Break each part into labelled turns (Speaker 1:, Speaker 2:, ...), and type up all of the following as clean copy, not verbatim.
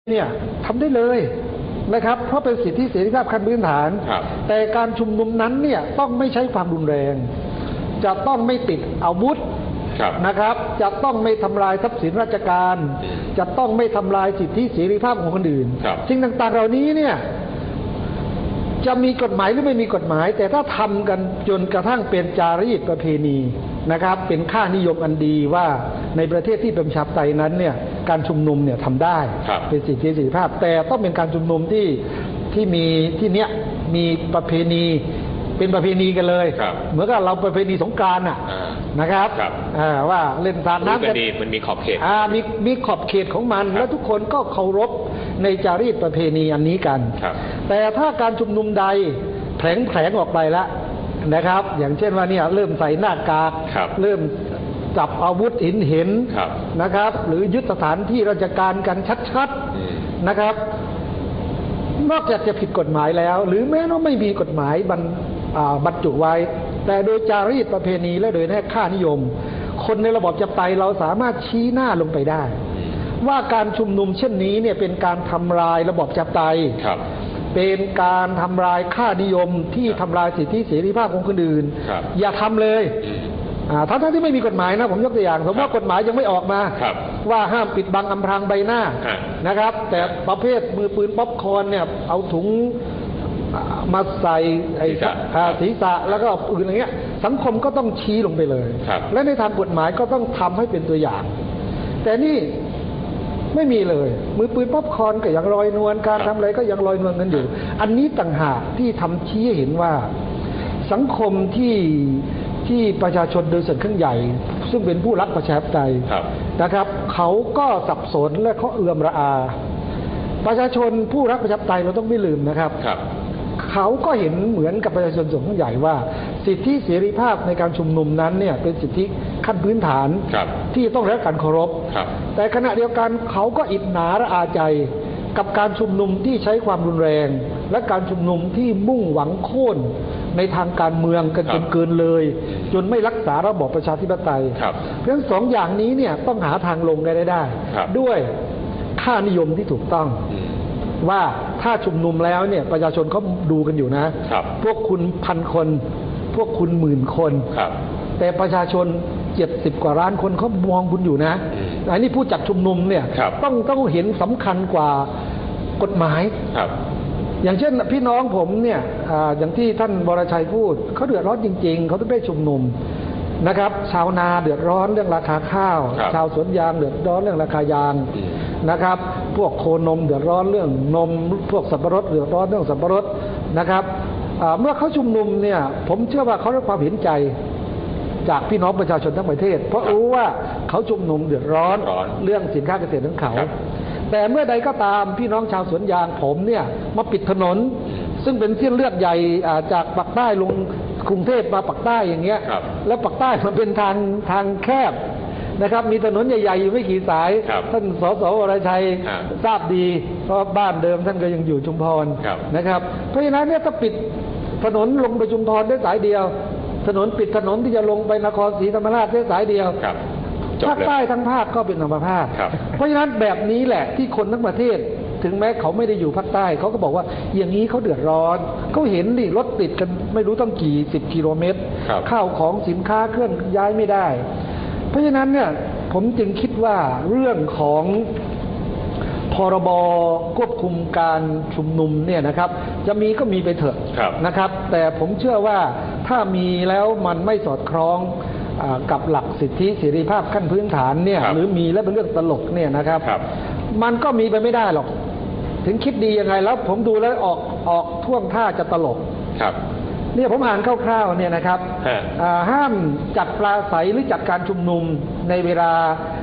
Speaker 1: เนี่ยทำได้เลยนะครับเพราะเป็นสิทธิเสรีภาพขั้นพื้นฐานแต่การชุมนุมนั้นเนี่ยต้องไม่ใช้ความรุนแรงจะต้องไม่ติดอาวุธนะครับจะต้องไม่ทำลายทรัพย์สินราชการจะต้องไม่ทำลายสิทธิเสรีภาพของคนอื่นสิ่งต่างๆเหล่านี้เนี่ยจะมีกฎหมายหรือไม่มีกฎหมายแต่ถ้าทำกันจนกระทั่งเป็นจารีตประเพณีนะครับเป็นค่านิยมอันดีว่าในประเทศที่เป็นประชาธิปไตยนั้นเนี่ยการชุมนุมเนี่ยทำได้เป็นสิทธิเสรีภาพแต่ต้องเป็นการชุมนุมที่มีที่เนี้ยมีประเพณีเป็นประเพณีกันเลยเหมือนกับเราประเพณีสงกรานต์นะครับว่าเล่นสาดน้ำกัน
Speaker 2: มันมีขอบเขต
Speaker 1: มีขอบเขตของมันแล้วทุกคนก็เคารพในจารีตประเพณีอันนี้กันแต่ถ้าการชุมนุมใดแผลงออกไปแล้วนะครับอย่างเช่นว่าเนี่ยเริ่มใส่หน้ากากเริ่มจับอาวุธเห็นนะครับหรือยึดสถานที่ราชการกันชัดๆนะครับนอกจากจะผิดกฎหมายแล้วหรือแม้ว่าไม่มีกฎหมายบรรจุไว้แต่โดยจารีตประเพณีและโดยแนวค่านิยมคนในระบอบประชาธิปไตยเราสามารถชี้หน้าลงไปได้ว่าการชุมนุมเช่นนี้เนี่ยเป็นการทำลายระบอบประชาธิปไตยเป็นการทำลายค่านิยมที่ทำลายสิทธิเสรีภาพของคนอื่นอย่าทำเลยทั้งที่ไม่มีกฎหมายนะผมยกตัวอย่างสมมติว่ากฎหมายยังไม่ออกมาว่าห้ามปิดบังอำพรางใบหน้านะครับแต่ประเภทมือปืนป๊อปคอร์นเนี่ยเอาถุงมาใส่ศีรษะแล้วก็ปืนอะไรเงี้ยสังคมก็ต้องชี้ลงไปเลยและในทางกฎหมายก็ต้องทำให้เป็นตัวอย่างแต่นี่ไม่มีเลยมือปืนป๊อปคอร์นก็ยังลอยนวลการทำอะไรก็ยังลอยนวลกันอยู่อันนี้ต่างหากที่ทำชี้ให้เห็นว่าสังคมที่ประชาชนโดยส่วนข้างใหญ่ซึ่งเป็นผู้รักประชาธิปไตยนะครับเขาก็สับสนและเขาเอื่อมระอาประชาชนผู้รักประชาธิปไตยเราต้องไม่ลืมนะครับเขาก็เห็นเหมือนกับประชาชนส่วนข้างใหญ่ว่าสิทธิเสรีภาพในการชุมนุมนั้นเนี่ยเป็นสิทธิขั้นพื้นฐานที่ต้องได้รับการเคารพแต่ขณะเดียวกันเขาก็อิจฉาระอาใจกับการชุมนุมที่ใช้ความรุนแรงและการชุมนุมที่มุ่งหวังโค่นในทางการเมืองกันจนเกินเลยจนไม่รักษาระบอบประชาธิปไตยเพราะฉะนั้นสองอย่างนี้เนี่ยต้องหาทางลงได้ด้วยค่านิยมที่ถูกต้องว่าถ้าชุมนุมแล้วเนี่ยประชาชนเขาดูกันอยู่นะพวกคุณ1,000 คนพวกคุณ10,000 คนแต่ประชาชน70 กว่าล้านคนเขามองคุณอยู่นะอันนี้ผู้จัดชุมนุมเนี่ยต้องเห็นสำคัญกว่ากฎหมายอย่างเช่นพี่น้องผมเนี่ยอย่างที่ท่านวรชัยพูดเขาเดือดร้อนจริงๆเขาต้องได้ชุมนุมนะครับชาวนาเดือดร้อนเรื่องราคาข้าวชาวสวนยางเดือดร้อนเรื่องราคายางนะครับพวกโคนมเดือดร้อนเรื่องนมพวกสับปะรดเดือดร้อนเรื่องสับปะรดนะครับเมื่อเขาชุมนุมเนี่ยผมเชื่อว่าเขาได้ความเห็นใจจากพี่น้องประชาชนทั้งประเทศเพราะรู้ว่าเขาชุมนุมเดือดร้อนเรื่องสินค้าเกษตรของเขาแต่เมื่อใดก็ตามพี่น้องชาวสวนยางผมเนี่ยมาปิดถนนซึ่งเป็นเส้นเลือดใหญ่จากปากใต้ลงกรุงเทพมาปากใต้อย่างเงี้ยแล้วปากใต้มันเป็นทางแคบนะครับมีถนนใหญ่ๆอยู่ไม่กี่สายท่านสสวรชัยทราบดีเพราะบ้านเดิมท่านก็ยังอยู่ชุมพรนะครับเพราะฉะนั้นเนี่ยถ้าปิดถนนลงไปชุมพรได้สายเดียวถนนปิดถนนที่จะลงไปนครศรีธรรมราชได้สายเดียวภาคใต้ทั้งภาคก็เป็นอัมพาตเพราะฉะนั้นแบบนี้แหละที่คนทั้งประเทศถึงแม้เขาไม่ได้อยู่ภาคใต้เขาก็บอกว่าอย่างนี้เขาเดือดร้อนเขาเห็นดิรถติดกันไม่รู้ต้องกี่10 กิโลเมตรข้าวของสินค้าเคลื่อนย้ายไม่ได้เพราะฉะนั้นเนี่ยผมจึงคิดว่าเรื่องของพรบควบคุมการชุมนุมเนี่ยนะครับจะมีก็มีไปเถอะนะครับแต่ผมเชื่อว่าถ้ามีแล้วมันไม่สอดคล้องกับหลักสิทธิเสรีภาพขั้นพื้นฐานเนี่ยหรือมีแล้วเป็นเรื่องตลกเนี่ยนะครับมันก็มีไปไม่ได้หรอกถึงคิดดียังไงแล้วผมดูแล้วออกท่วงท่าจะตลกเนี่ยผมอ่านคร่าวๆเนี่ยนะครับห้ามจัดปราศัยหรือจัดการชุมนุมในเวลา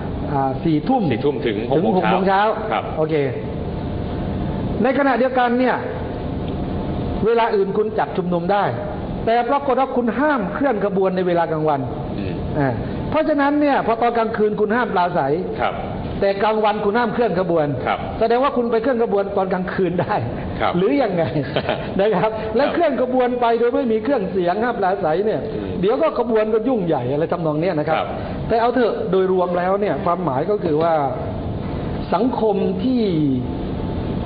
Speaker 1: 4 ทุ่ม
Speaker 2: ถึง
Speaker 1: 6 โมงเช้าโอเคในขณะเดียวกันเนี่ยเวลาอื่นคุณจัดชุมนุมได้แต่ปรากฏว่าคุณห้ามเคลื่อนขบวนในเวลากลางวันเพราะฉะนั้นเนี่ยพอตอนกลางคืนคุณห้ามปราศัยแต่กลางวันคุณห้ามเคลื่อนขบวนแสดงว่าคุณไปเคลื่อนขบวนตอนกลางคืนได้หรือยังไงนะครับและเคลื่อนขบวนไปโดยไม่มีเครื่องเสียงห้ามปราศัยเนี่ยเดี๋ยวก็ขบวนก็ยุ่งใหญ่อะไรทำนองนี้นะครับแต่เอาเถอะโดยรวมแล้วเนี่ยความหมายก็คือว่าสังคมที่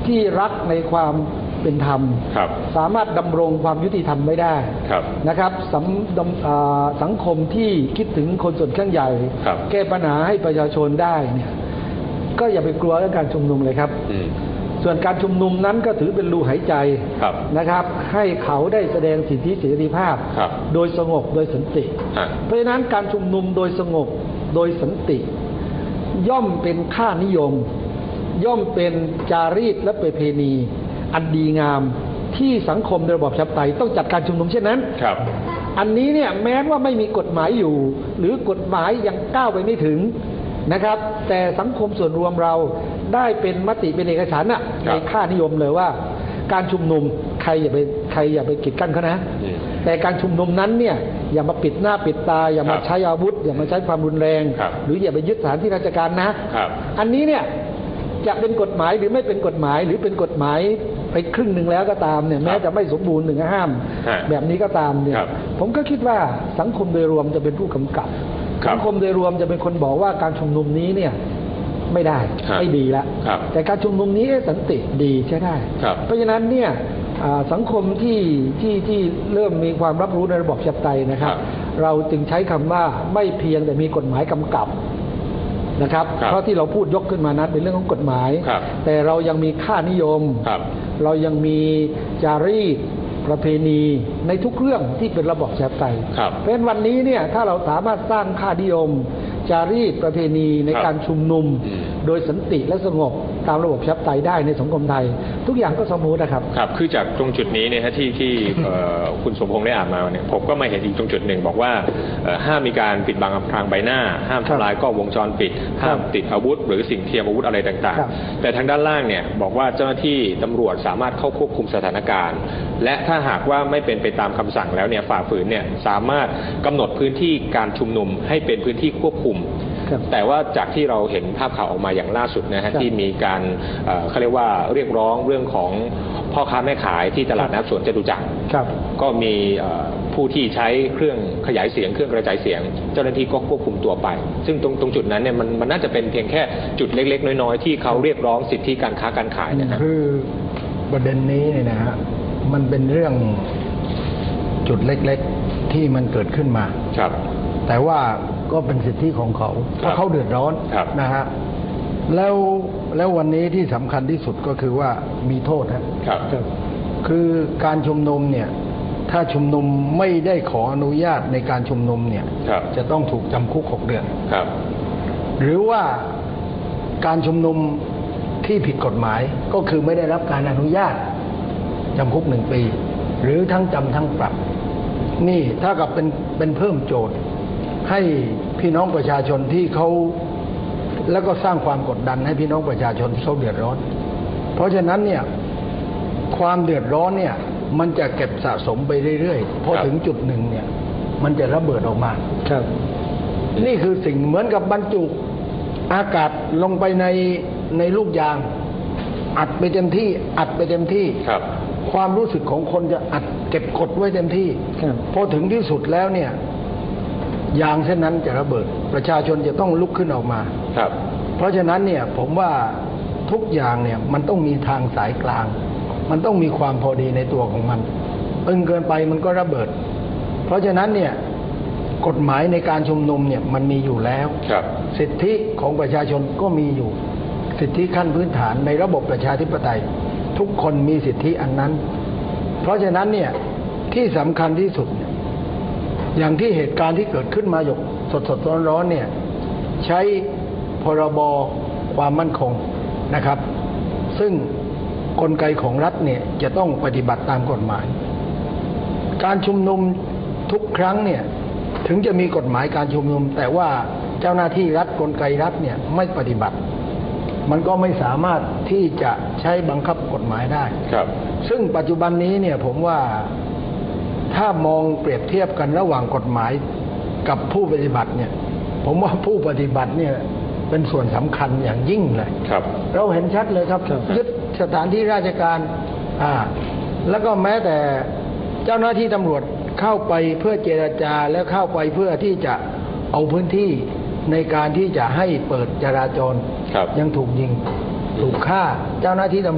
Speaker 1: ที่รักในความเป็นธรรมสามารถดำรงความยุติธรรมไว้ได้นะครับสังคมที่คิดถึงคนส่วนข้างใหญ่แก้ปัญหาให้ประชาชนได้เนี่ยก็อย่าไปกลัวเรื่องการชุมนุมเลยครับส่วนการชุมนุมนั้นก็ถือเป็นรูหายใจนะครับให้เขาได้แสดงสิทธิเสรีภาพโดยสงบโดยสันติเพราะฉะนั้นการชุมนุมโดยสงบโดยสันติย่อมเป็นค่านิยมย่อมเป็นจารีตและประเพณีอันดีงามที่สังคมในระบอบประชาธิปไตยต้องจัดการชุมนุมเช่นนั้นอันนี้เนี่ยแม้ว่าไม่มีกฎหมายอยู่หรือกฎหมายยังก้าวไปไม่ถึงนะครับแต่สังคมส่วนรวมเราได้เป็นมติเป็นเอกฉันท์ในค่านิยมเลยว่าการชุมนุมใครอย่าไปกีดกั้นเขานะแต่การชุมนุมนั้นเนี่ยอย่ามาปิดหน้าปิดตาอย่ามาใช้อาวุธอย่ามาใช้ความรุนแรงหรืออย่าไปยึดสถานที่ราชการนะอันนี้เนี่ยจะเป็นกฎหมายหรือไม่เป็นกฎหมายหรือเป็นกฎหมายไปครึ่งหนึ่งแล้วก็ตามเนี่ยแม้จะไม่สมบูรณ์ถึงห้ามแบบนี้ก็ตามเนี่ยผมก็คิดว่าสังคมโดยรวมจะเป็นผู้กำกับสังคมโดยรวมจะเป็นคนบอกว่าการชุมนุมนี้เนี่ยไม่ได้ไม่ดีแล้วแต่การชุมนุมนี้สันติดีใช่ได้เพราะฉะนั้นเนี่ยสังคมที่เริ่มมีความรับรู้ในระบบประชาธิปไตยนะครับเราจึงใช้คำว่าไม่เพียงแต่มีกฎหมายกำกับนะครับเพราะที่เราพูดยกขึ้นมานั้นเป็นเรื่องของกฎหมายแต่เรายังมีค่านิยมเรายังมีจารีตประเพณีในทุกเรื่องที่เป็นระบอบประชาธิปไตยเพราะฉะนั้นวันนี้เนี่ยถ้าเราสามารถสร้างค่านิยมจารีตประเพณีในการชุมนุมโดยสันติและสงบตามระบบประชาธิปไตยได้ในสังคมไทยทุกอย่างก็สมูทนะครับ
Speaker 2: ครับคือจากตรงจุดนี้เนี่ยที่คุณสมพงษ์ได้อ่านมาเนี่ยผมก็มาเห็นอีกตรงจุดหนึ่งบอกว่าห้ามมีการปิดบังอำพรางใบหน้าห้ามทำลายกล้องวงจรปิดห้ามติดอาวุธหรือสิ่งเทียมอาวุธอะไรต่างๆแต่ทางด้านล่างเนี่ยบอกว่าเจ้าหน้าที่ตำรวจสามารถเข้าควบคุมสถานการณ์และถ้าหากว่าไม่เป็นไปตามคำสั่งแล้วเนี่ยฝ่าฝืนเนี่ยสามารถกำหนดพื้นที่การชุมนุมให้เป็นพื้นที่ควบคุมแต่ว่าจากที่เราเห็นภาพข่าวออกมาอย่างล่าสุดนะฮะที่มีการเขาเรียกว่าเรียกร้องเรื่องของพ่อค้าแม่ขายที่ตลาดน้ำสวนจตุจักรก็มีผู้ที่ใช้เครื่องขยายเสียงเครื่องกระจายเสียงเจ้าหน้าที่ก็ควบคุมตัวไปซึ่งตรงจุดนั้นเนี่ยมันน่าจะเป็นเพียงแค่จุดเล็กๆน้อยๆที่เขาเรียกร้องสิทธิการค้าการขายนะครับ
Speaker 3: คือประเด็นนี้เนี่ยนะฮะมันเป็นเรื่องจุดเล็กๆที่มันเกิดขึ้นมาแต่ว่าก็เป็นสิทธิของเขาเพราะเขาเดือดร้อนนะฮะแล้ววันนี้ที่สำคัญที่สุดก็คือว่ามีโทษครับคือการชุมนุมเนี่ยถ้าชุมนุมไม่ได้ขออนุญาตในการชุมนุมเนี่ยจะต้องถูกจำคุก6 เดือนหรือว่าการชุมนุมที่ผิดกฎหมายก็คือไม่ได้รับการอนุญาตจำคุก1 ปีหรือทั้งจำทั้งปรับนี่ถ้ากับเป็นเพิ่มโจทย์ให้พี่น้องประชาชนที่เขาแล้วก็สร้างความกดดันให้พี่น้องประชาชนที่เขาเดือดร้อนเพราะฉะนั้นเนี่ยความเดือดร้อนเนี่ยมันจะเก็บสะสมไปเรื่อยๆพอถึงจุดหนึ่งเนี่ยมันจะระเบิดออกมานี่คือสิ่งเหมือนกับบรรจุอากาศลงไปในลูกยางอัดไปเต็มที่ความรู้สึกของคนจะอัดเก็บกดไว้เต็มที่พอถึงที่สุดแล้วเนี่ยยางเช่นนั้นจะระเบิดประชาชนจะต้องลุกขึ้นออกมาเพราะฉะนั้นเนี่ยผมว่าทุกอย่างเนี่ยมันต้องมีทางสายกลางมันต้องมีความพอดีในตัวของมันตึงเกินไปมันก็ระเบิดเพราะฉะนั้นเนี่ยกฎหมายในการชุมนุมเนี่ยมันมีอยู่แล้วสิทธิของประชาชนก็มีอยู่สิทธิขั้นพื้นฐานในระบบประชาธิปไตยทุกคนมีสิทธิอันนั้นเพราะฉะนั้นเนี่ยที่สำคัญที่สุดอย่างที่เหตุการณ์ที่เกิดขึ้นมาหยกสดๆร้อนๆเนี่ยใช้พรบความมั่นคงนะครับซึ่งกลไกของรัฐเนี่ยจะต้องปฏิบัติตามกฎหมายการชุมนุมทุกครั้งเนี่ยถึงจะมีกฎหมายการชุมนุมแต่ว่าเจ้าหน้าที่รัฐกลไกรัฐเนี่ยไม่ปฏิบัติมันก็ไม่สามารถที่จะใช้บังคับกฎหมายได้ซึ่งปัจจุบันนี้เนี่ยผมว่าถ้ามองเปรียบเทียบกันระหว่างกฎหมายกับผู้ปฏิบัติเนี่ยผมว่าผู้ปฏิบัติเนี่ยเป็นส่วนสำคัญอย่างยิ่งเลยเราเห็นชัดเลยครับยึดสถานที่ราชการแล้วก็แม้แต่เจ้าหน้าที่ตำรวจเข้าไปเพื่อเจรจาและเข้าไปเพื่อที่จะเอาพื้นที่ในการที่จะให้เปิดจราจรยังถูกยิงถูกฆ่าเจ้าหน้าที่ตำรวจ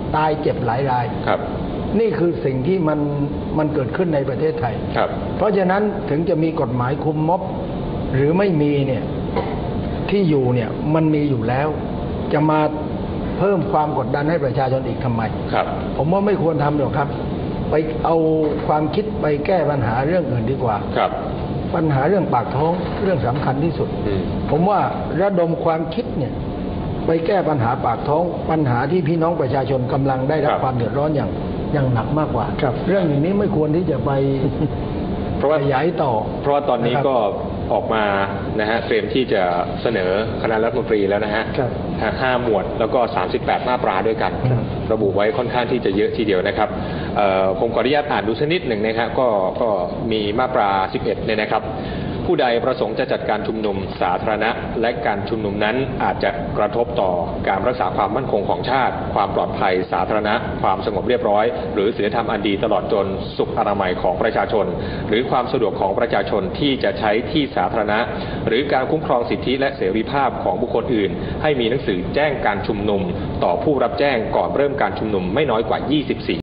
Speaker 3: ตายเจ็บหลายราย
Speaker 2: ครับ
Speaker 3: นี่คือสิ่งที่มันเกิดขึ้นในประเทศไทย
Speaker 2: ครับ
Speaker 3: เพราะฉะนั้นถึงจะมีกฎหมายคุมม็อบหรือไม่มีเนี่ยที่อยู่เนี่ยมันมีอยู่แล้ว จะมาเพิ่มความกดดันให้ประชาชนอีกทำไม
Speaker 2: ครับ
Speaker 3: ผมว่าไม่ควรทำหรอกครับ ไปเอาความคิดไปแก้ปัญหาเรื่องอื่นดีกว่า
Speaker 2: ครับ
Speaker 3: ปัญหาเรื่องปากท้องเรื่องสำคัญที่สุด ผมว่าระดมความคิดเนี่ยไปแก้ปัญหาปากท้องปัญหาที่พี่น้องประชาชนกำลังได้รับความเดือดร้อนอย่างหนักมากกว่า เรื่องอย่างนี้ไม่ควรที่จะไป
Speaker 2: เพราะว่า
Speaker 3: ขยายต่อ
Speaker 2: เพราะว่าตอนนี้ก็ออกมานะฮะเตรียมที่จะเสนอคณะรัฐมนตรีแล้วนะฮะ 5 หมวดแล้วก็ 38 มาตราด้วยกัน ระบุไว้ค่อนข้างที่จะเยอะทีเดียวนะครับผมขออนุญาตอ่านดูสักนิดหนึ่งนะครับก็มีมาตรา 11เนี่ยนะครับ ผู้ใดประสงค์จะจัดการชุมนุมสาธารณะและการชุมนุมนั้นอาจจะกระทบต่อการรักษาความมั่นคงของชาติความปลอดภัยสาธารณะความสงบเรียบร้อยหรือศีลธรรมอันดีตลอดจนสุขอนามัยของประชาชนหรือความสะดวกของประชาชนที่จะใช้ที่สาธารณะหรือการคุ้มครองสิทธิและเสรีภาพของบุคคลอื่นให้มีหนังสือแจ้งการชุมนุมต่อผู้รับแจ้งก่อนเริ่มการชุมนุมไม่น้อยกว่า 24